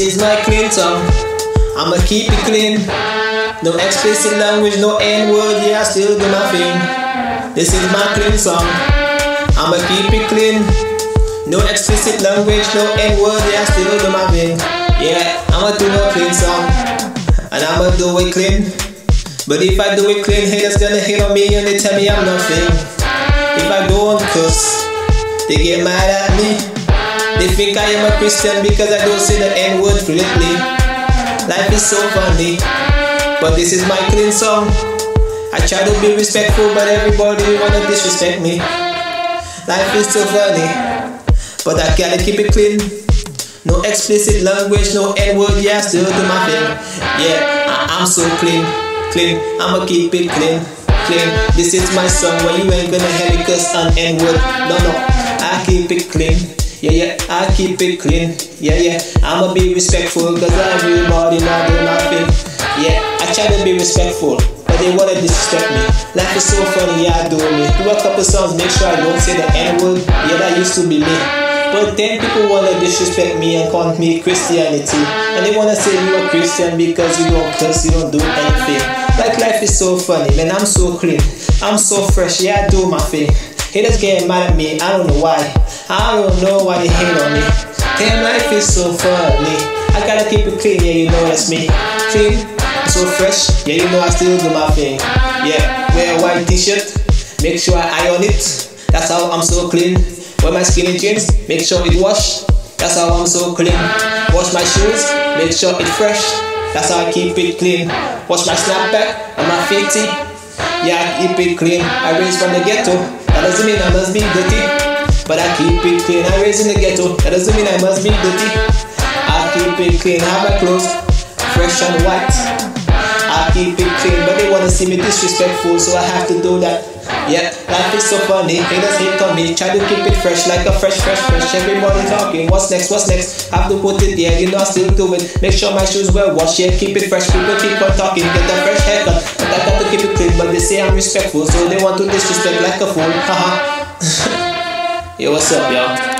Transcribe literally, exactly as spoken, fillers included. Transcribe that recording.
is my clean song. I'ma keep it clean. No explicit language, no N-word, yeah, I still do my thing. This is my clean song. I'ma keep it clean. No explicit language, no N-word, yeah, I still do my thing. Yeah, I'ma do a clean song, and I'ma do it clean. But if I do it clean, haters gonna hate on me and they tell me I'm nothing. If I go on cuss, they get mad at me. They think I am a Christian because I don't say the N-word fluently. Life is so funny, but this is my clean song. I try to be respectful, but everybody wanna disrespect me. Life is so funny, but I gotta keep it clean. No explicit language, no N-word, yeah, I still do my thing. Yeah, I I'm so clean, clean, I'ma keep it clean, clean. This is my song, where you ain't gonna hear me cuss on N-word. No, no, I keep it clean. Yeah, yeah, I keep it clean. Yeah, yeah, I'ma be respectful, cause everybody know do nothing. Yeah, I try to be respectful, but they wanna disrespect me. Life is so funny, yeah, I do me. Do a couple songs, make sure I don't say the N-word. Yeah, that used to be me. But then people wanna disrespect me and call me Christianity. And they wanna say you a Christian because you don't cuss, you don't do anything. Like life is so funny, man, I'm so clean. I'm so fresh, yeah, I do my thing. Haters getting mad at me, I don't know why. I don't know why they hate on me. Damn, life is so funny. I gotta keep it clean, yeah, you know that's me. Clean, so fresh, yeah, you know I still do my thing. Yeah, wear a white t-shirt, make sure I iron it. That's how I'm so clean. Wear my skinny jeans, make sure it wash. That's how I'm so clean. Wash my shoes, make sure it fresh. That's how I keep it clean. Wash my snapback and my fifty. Yeah, I keep it clean. I raised from the ghetto. That doesn't mean I must be dirty, but I keep it clean. I raised in the ghetto. That doesn't mean I must be dirty. I keep it clean. Have my clothes fresh and white. I keep it clean, but they wanna see me disrespectful, so I have to do that. Yeah, life is so funny. Haters hate on me. Try to keep it fresh, like a fresh, fresh, fresh. Everybody talking. What's next? What's next? Have to put it there. You know I still do it. Make sure my shoes well washed. Yeah, keep it fresh. People keep on talking. Get a fresh haircut. But I got to keep it clean. But they say I'm respectful, so they want to disrespect like a fool. Haha. Yo, what's up, y'all?